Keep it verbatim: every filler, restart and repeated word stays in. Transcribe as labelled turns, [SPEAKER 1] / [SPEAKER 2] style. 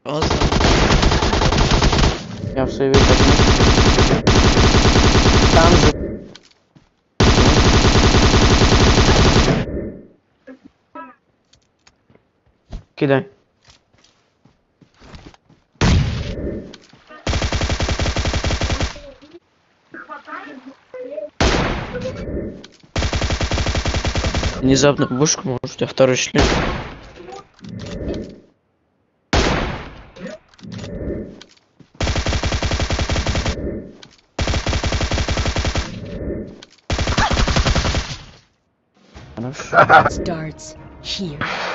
[SPEAKER 1] Awesome.
[SPEAKER 2] Я в сейве подниму. Там же. Кидай.
[SPEAKER 1] Внезапно в вышку, может, у тебя второй член.
[SPEAKER 2] Хорошо.
[SPEAKER 3] Starts here.